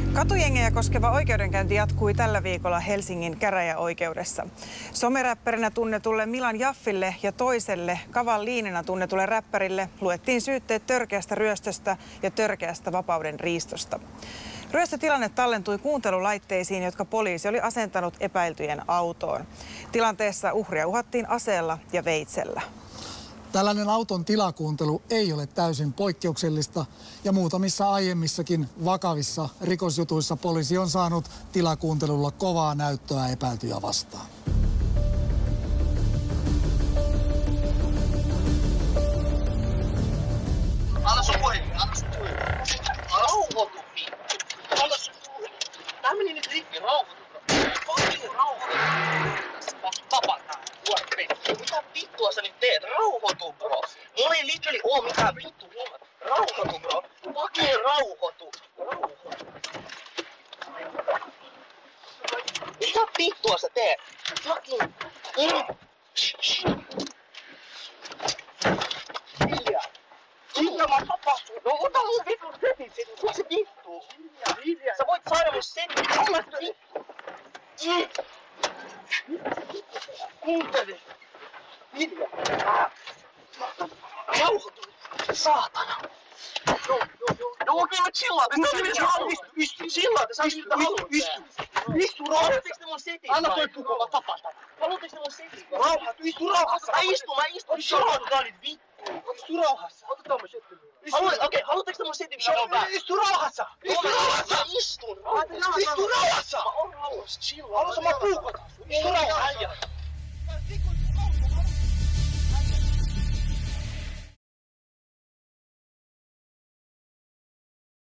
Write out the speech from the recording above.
Katujengejä koskeva oikeudenkäynti jatkui tällä viikolla Helsingin käräjäoikeudessa. Someräppärinä tunnetulle Milan Jaffille ja toiselle Kavalliinina tunnetulle räppärille luettiin syytteet törkeästä ryöstöstä ja törkeästä vapauden riistosta. Ryöstötilanne tallentui kuuntelulaitteisiin, jotka poliisi oli asentanut epäiltyjen autoon. Tilanteessa uhria uhattiin aseella ja veitsellä. Tällainen auton tilakuuntelu ei ole täysin poikkeuksellista ja muutamissa aiemmissakin vakavissa rikosjutuissa poliisi on saanut tilakuuntelulla kovaa näyttöä epäiltyjä vastaan. Anna sun puhelin, anna sun puhelin. Rauhoitu, vittu. Anna sun puhelin. Tää meni nyt rikki, rauhoitu. Oikein rauhoitu. Vapataan. Mitä vittua sä nyt teet? Rauhoitu, bro. Mulla ei literally oo mitään vittu huomat. Rauhoitu, bro. Oikein rauhoitu. Rauhoitu. Mitä vittua sä teet? Fucking... Hiljaa. Mitä mä tapahtuu? No ota mun vitun setin siitä. Mitä se vittu? Hiljaa. Sä voit saada mun setin. Ota vittu. Kuuntele. Hiljaa. Rauhoitu. Saatana. No okei, mä chillaat. Istu. Chillaat. Sä istu rauhoitteks te mun setin? Anna toi puku, mä tapaan tän. Haluatteks te mun setin? Rauhoitu. Istu rauhassa. Mä istun. Shotgunit vittu. Istu rauhassa. Otetaan mun setin. Okei, haluatteks te mun setin? Istu rauhassa. Istun. Istu rauhassa. Mä oon rauhassa. Chillaa. Haluatko mä puukotan? Istu rauhassa.